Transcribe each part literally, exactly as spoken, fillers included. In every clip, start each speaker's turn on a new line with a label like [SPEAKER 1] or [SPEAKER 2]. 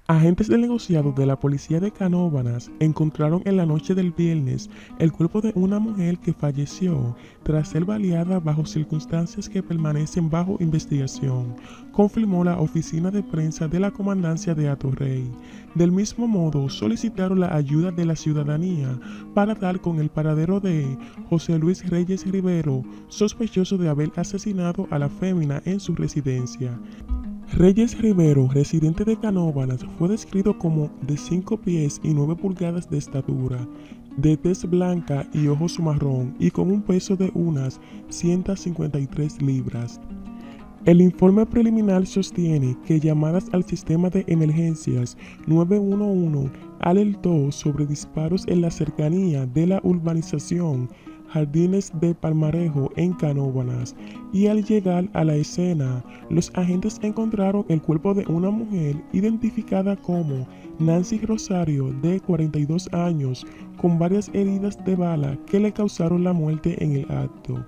[SPEAKER 1] Agentes del negociado de la policía de Canóvanas encontraron en la noche del viernes el cuerpo de una mujer que falleció tras ser baleada bajo circunstancias que permanecen bajo investigación, confirmó la oficina de prensa de la comandancia de Atorrey. Del mismo modo, solicitaron la ayuda de la ciudadanía para dar con el paradero de José Luis Reyes Rivero, sospechoso de haber asesinado a la fémina en su residencia. Reyes Rivero, residente de Canóvanas, fue descrito como de cinco pies y nueve pulgadas de estatura, de tez blanca y ojos marrón y con un peso de unas ciento cincuenta y tres libras. El informe preliminar sostiene que llamadas al sistema de emergencias nueve uno uno alertó sobre disparos en la cercanía de la urbanización Jardines de Palmarejo en Canóvanas, y al llegar a la escena, los agentes encontraron el cuerpo de una mujer identificada como Nancy Rosario, de cuarenta y dos años, con varias heridas de bala que le causaron la muerte en el acto.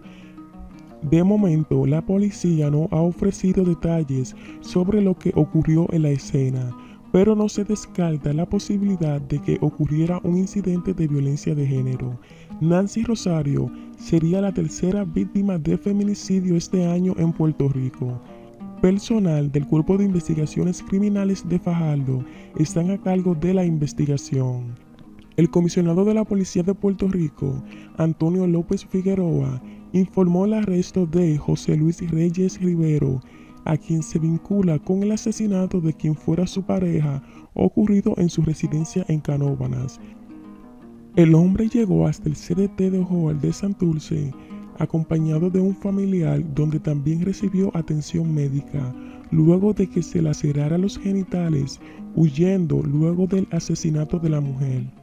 [SPEAKER 1] De momento, la policía no ha ofrecido detalles sobre lo que ocurrió en la escena, pero no se descarta la posibilidad de que ocurriera un incidente de violencia de género. Nancy Rosario sería la tercera víctima de feminicidio este año en Puerto Rico. Personal del Cuerpo de Investigaciones Criminales de Fajardo están a cargo de la investigación. El comisionado de la Policía de Puerto Rico, Antonio López Figueroa, informó el arresto de José Luis Reyes Rivero, a quien se vincula con el asesinato de quien fuera su pareja ocurrido en su residencia en Canóvanas. El hombre llegó hasta el C D T de Ojoal de Santurce acompañado de un familiar, donde también recibió atención médica luego de que se lacerara los genitales, huyendo luego del asesinato de la mujer.